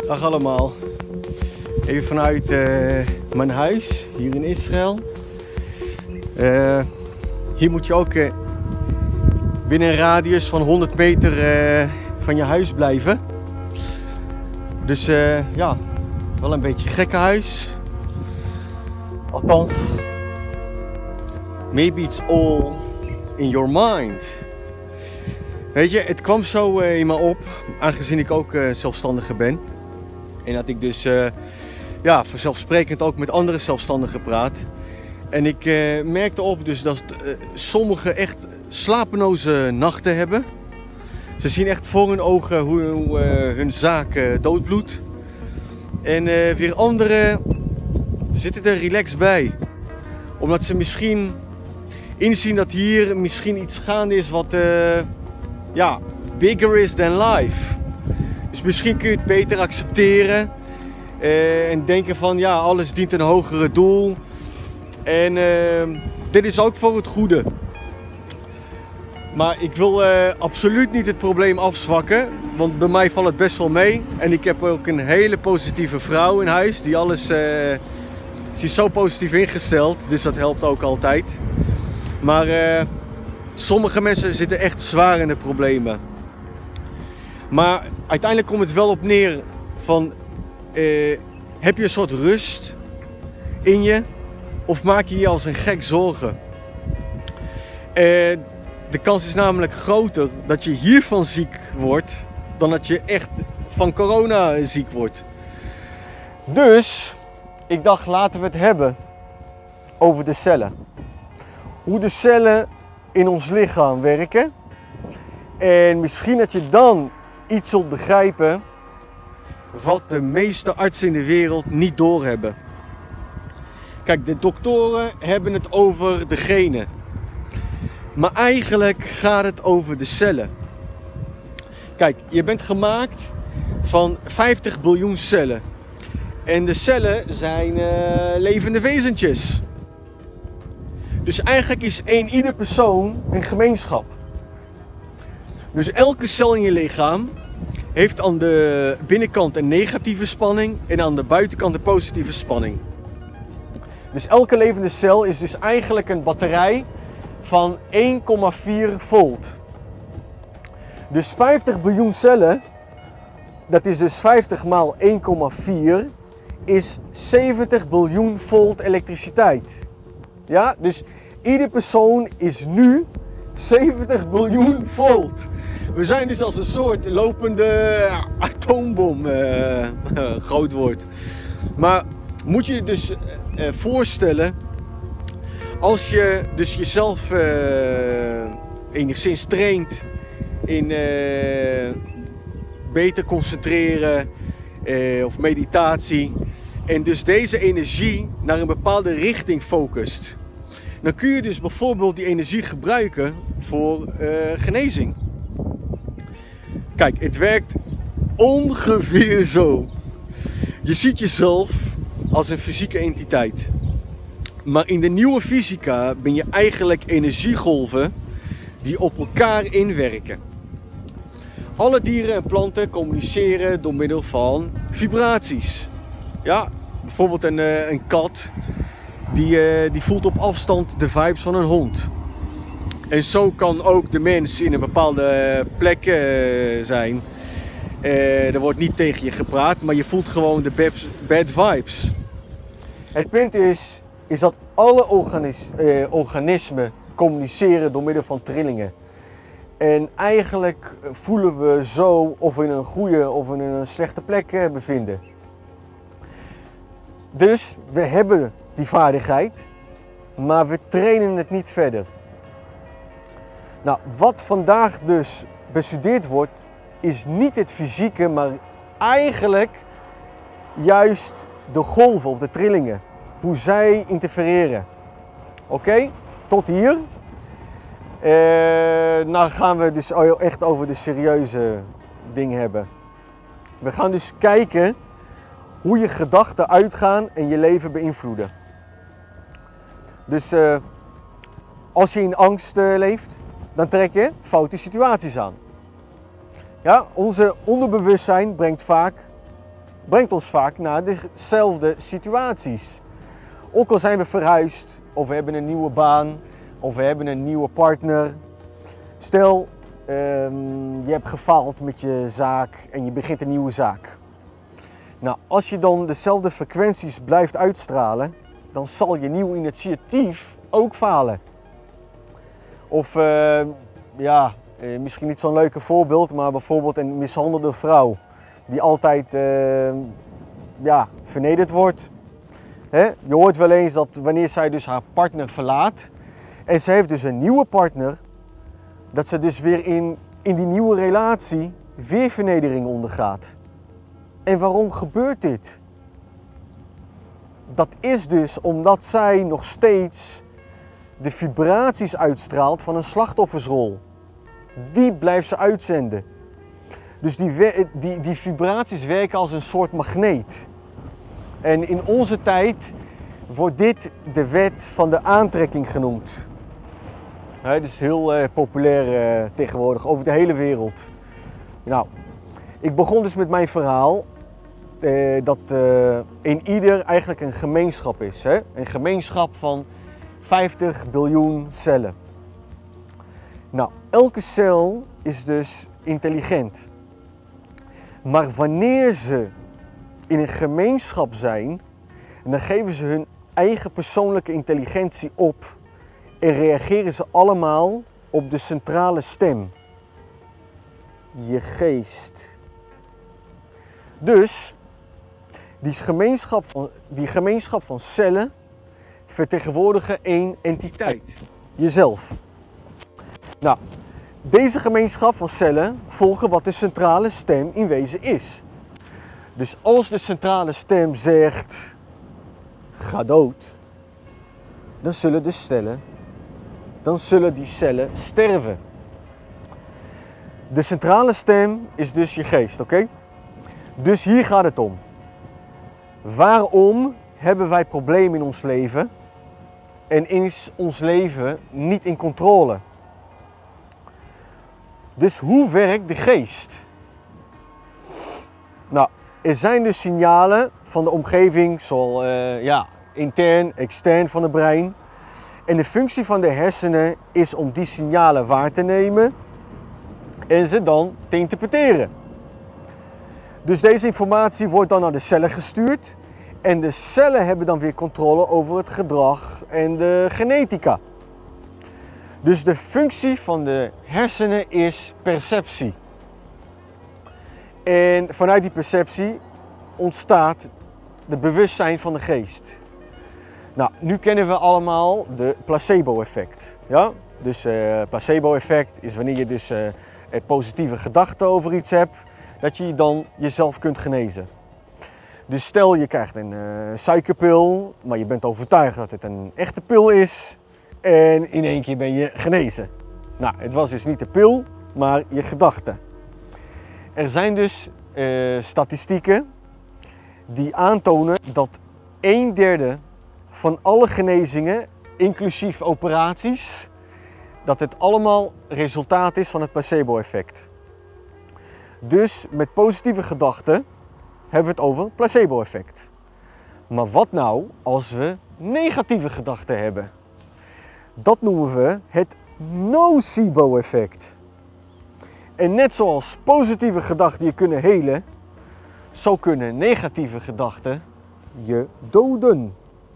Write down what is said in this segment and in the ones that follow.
Dag allemaal. Even vanuit mijn huis hier in Israël. Hier moet je ook binnen een radius van 100 meter van je huis blijven. Dus ja, wel een beetje gekke huis. Althans, maybe it's all in your mind. Weet je, het kwam zo in me op, aangezien ik ook zelfstandige ben. En dat ik dus ja, vanzelfsprekend ook met andere zelfstandigen praat. En ik merkte op dus dat sommigen echt slapeloze nachten hebben. Ze zien echt voor hun ogen hoe hun zaak doodbloedt. En weer anderen zitten er relaxed bij. Omdat ze misschien inzien dat hier misschien iets gaande is wat ja, bigger is than life. Dus misschien kun je het beter accepteren. En denken van ja, alles dient een hogere doel. En dit is ook voor het goede. Maar ik wil absoluut niet het probleem afzwakken. Want bij mij valt het best wel mee. En ik heb ook een hele positieve vrouw in huis. Die alles, ze is zo positief ingesteld. Dus dat helpt ook altijd. Maar sommige mensen zitten echt zwaar in de problemen. Maar uiteindelijk komt het wel op neer van... heb je een soort rust in je? Of maak je je als een gek zorgen? De kans is namelijk groter dat je hiervan ziek wordt dan dat je echt van corona ziek wordt. Dus ik dacht, laten we het hebben over de cellen. Hoe de cellen in ons lichaam werken. En misschien dat je dan iets zult begrijpen wat de meeste artsen in de wereld niet doorhebben. Kijk, de doktoren hebben het over de genen. Maar eigenlijk gaat het over de cellen. Kijk, je bent gemaakt van 50 biljoen cellen. En de cellen zijn levende wezentjes. Dus eigenlijk is ieder persoon een gemeenschap. Dus elke cel in je lichaam heeft aan de binnenkant een negatieve spanning en aan de buitenkant een positieve spanning. Dus elke levende cel is dus eigenlijk een batterij van 1,4 volt. Dus 50 biljoen cellen, dat is dus 50 maal 1,4, is 70 biljoen volt elektriciteit. Ja, dus ieder persoon is nu 70 biljoen volt. We zijn dus als een soort lopende atoombom, groot woord. Maar moet je je dus voorstellen, als je dus jezelf enigszins traint in beter concentreren of meditatie en dus deze energie naar een bepaalde richting focust, dan kun je dus bijvoorbeeld die energie gebruiken voor genezing. Kijk, het werkt ongeveer zo. Je ziet jezelf als een fysieke entiteit. Maar in de nieuwe fysica ben je eigenlijk energiegolven die op elkaar inwerken. Alle dieren en planten communiceren door middel van vibraties. Ja, bijvoorbeeld een kat die voelt op afstand de vibes van een hond. En zo kan ook de mens in een bepaalde plek zijn. Er wordt niet tegen je gepraat, maar je voelt gewoon de bad vibes. Het punt is dat alle organismen communiceren door middel van trillingen. En eigenlijk voelen we zo of we in een goede of in een slechte plek bevinden. Dus we hebben die vaardigheid, maar we trainen het niet verder. Nou, wat vandaag dus bestudeerd wordt, is niet het fysieke, maar eigenlijk juist de golven of de trillingen. Hoe zij interfereren. Oké, tot hier. Nou gaan we dus echt over de serieuze dingen hebben. We gaan dus kijken hoe je gedachten uitgaan en je leven beïnvloeden. Dus als je in angst leeft, dan trek je foute situaties aan. Ja, onze onderbewustzijn brengt vaak brengt ons vaak naar dezelfde situaties. Ook al zijn we verhuisd, of we hebben een nieuwe baan, of we hebben een nieuwe partner. Stel, je hebt gefaald met je zaak en je begint een nieuwe zaak. Nou, als je dan dezelfde frequenties blijft uitstralen, dan zal je nieuw initiatief ook falen. Of misschien niet zo'n leuke voorbeeld, maar bijvoorbeeld een mishandelde vrouw die altijd vernederd wordt. Je hoort wel eens dat wanneer zij dus haar partner verlaat en ze heeft dus een nieuwe partner, dat ze dus weer in die nieuwe relatie weer vernedering ondergaat. En waarom gebeurt dit? Dat is dus omdat zij nog steeds de vibraties uitstraalt van een slachtoffersrol. Die blijft ze uitzenden. Dus die vibraties werken als een soort magneet. En in onze tijd wordt dit de wet van de aantrekking genoemd. Het is heel populair tegenwoordig over de hele wereld. Nou, ik begon dus met mijn verhaal dat in ieder eigenlijk een gemeenschap is. Een gemeenschap van 50 biljoen cellen. Nou, elke cel is dus intelligent. Maar wanneer ze in een gemeenschap zijn, dan geven ze hun eigen persoonlijke intelligentie op en reageren ze allemaal op de centrale stem. Je geest. Dus die gemeenschap van cellen vertegenwoordigen één entiteit. Jezelf. Nou, deze gemeenschap van cellen volgen wat de centrale stem in wezen is. Dus als de centrale stem zegt, ga dood, dan zullen die cellen sterven. De centrale stem is dus je geest, oké? Dus hier gaat het om. Waarom hebben wij problemen in ons leven en is ons leven niet in controle? Dus hoe werkt de geest? Nou, er zijn dus signalen van de omgeving, zoals intern, extern van het brein. En de functie van de hersenen is om die signalen waar te nemen en ze dan te interpreteren. Dus deze informatie wordt dan naar de cellen gestuurd en de cellen hebben dan weer controle over het gedrag en de genetica. Dus de functie van de hersenen is perceptie. En vanuit die perceptie ontstaat het bewustzijn van de geest. Nou, nu kennen we allemaal de placebo-effect. Ja? Dus placebo-effect is wanneer je dus positieve gedachten over iets hebt, dat je dan jezelf kunt genezen. Dus stel je krijgt een suikerpil, maar je bent overtuigd dat het een echte pil is en in één keer ben je genezen. Nou, het was dus niet de pil, maar je gedachten. Er zijn dus statistieken die aantonen dat 1/3 van alle genezingen, inclusief operaties, dat het allemaal resultaat is van het placebo-effect. Dus met positieve gedachten hebben we het over placebo-effect. Maar wat nou als we negatieve gedachten hebben? Dat noemen we het nocebo-effect. En net zoals positieve gedachten je kunnen helen, zo kunnen negatieve gedachten je doden.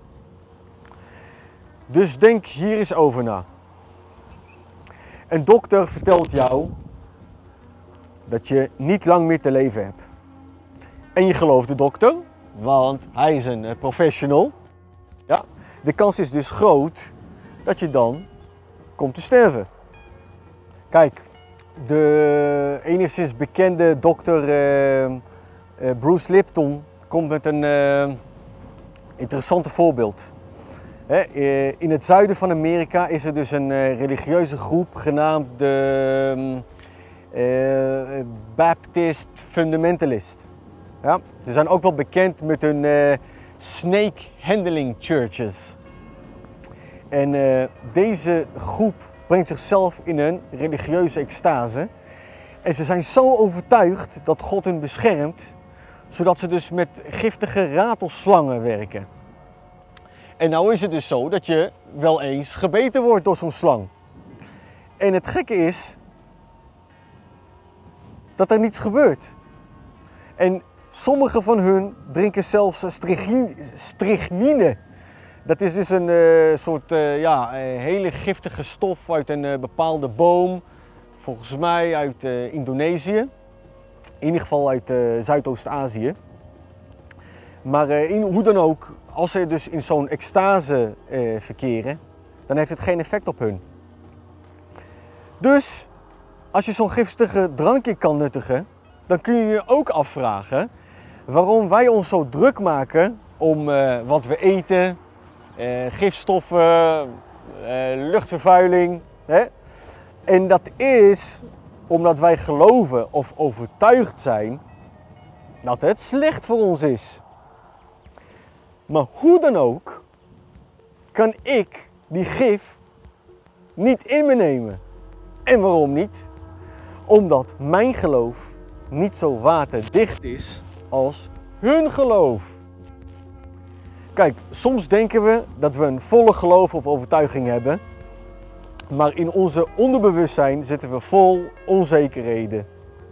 Dus denk hier eens over na. Een dokter vertelt jou dat je niet lang meer te leven hebt. En je gelooft de dokter, want hij is een professional. Ja, de kans is dus groot dat je dan komt te sterven. Kijk, de enigszins bekende dokter Bruce Lipton komt met een interessante voorbeeld. In het zuiden van Amerika is er dus een religieuze groep genaamd de Baptist Fundamentalist. Ja, ze zijn ook wel bekend met hun snake handling churches. En deze groep brengt zichzelf in een religieuze extase. En ze zijn zo overtuigd dat God hen beschermt, zodat ze dus met giftige ratelslangen werken. En nou is het dus zo dat je wel eens gebeten wordt door zo'n slang. En het gekke is dat er niets gebeurt. En sommige van hun drinken zelfs strychnine. Dat is dus een soort hele giftige stof uit een bepaalde boom. Volgens mij uit Indonesië. In ieder geval uit Zuidoost-Azië. Maar hoe dan ook, als ze dus in zo'n extase verkeren, dan heeft het geen effect op hun. Dus als je zo'n giftige drankje kan nuttigen, dan kun je je ook afvragen waarom wij ons zo druk maken om wat we eten, gifstoffen, luchtvervuiling. Hè? En dat is omdat wij geloven of overtuigd zijn dat het slecht voor ons is. Maar hoe dan ook, kan ik die gif niet in me nemen. En waarom niet? Omdat mijn geloof niet zo waterdicht is als hun geloof. Kijk, soms denken we dat we een volle geloof of overtuiging hebben. Maar in onze onderbewustzijn zitten we vol onzekerheden.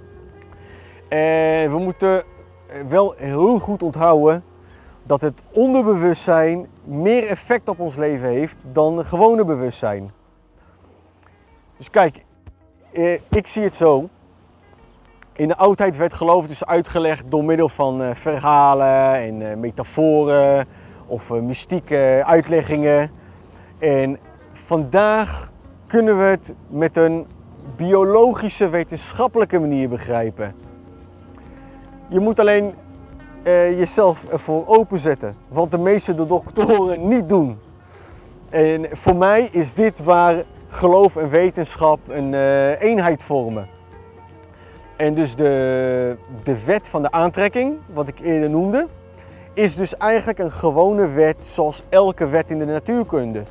En we moeten wel heel goed onthouden dat het onderbewustzijn meer effect op ons leven heeft dan het gewone bewustzijn. Dus kijk, ik zie het zo. In de oudheid werd geloof dus uitgelegd door middel van verhalen en metaforen of mystieke uitleggingen. En vandaag kunnen we het met een biologische, wetenschappelijke manier begrijpen. Je moet alleen jezelf ervoor openzetten, wat de meeste doktoren niet doen. En voor mij is dit waar geloof en wetenschap een eenheid vormen. En dus de wet van de aantrekking, wat ik eerder noemde, is dus eigenlijk een gewone wet zoals elke wet in de natuurkunde.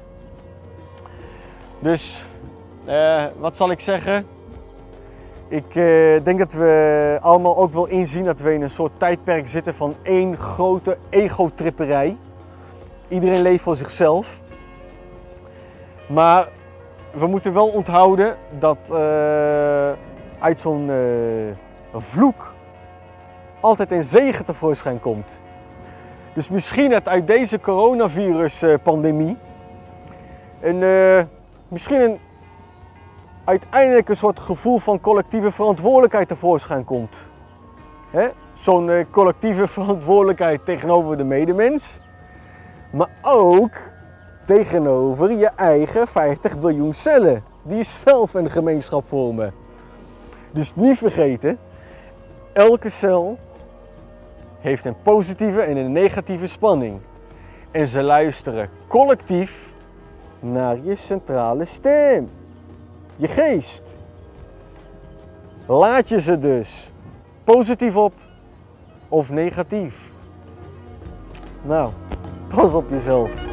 Dus wat zal ik zeggen? Ik denk dat we allemaal ook wel inzien dat we in een soort tijdperk zitten van één grote ego-tripperij. Iedereen leeft voor zichzelf. Maar we moeten wel onthouden dat uit zo'n vloek altijd een zegen tevoorschijn komt. Dus misschien dat uit deze coronavirus-pandemie misschien uiteindelijk een soort gevoel van collectieve verantwoordelijkheid tevoorschijn komt. Zo'n collectieve verantwoordelijkheid tegenover de medemens, maar ook tegenover je eigen 50 biljoen cellen, die zelf een gemeenschap vormen. Dus niet vergeten, elke cel heeft een positieve en een negatieve spanning. En ze luisteren collectief naar je centrale stem, je geest. Laat je ze dus positief op of negatief? Nou, pas op jezelf.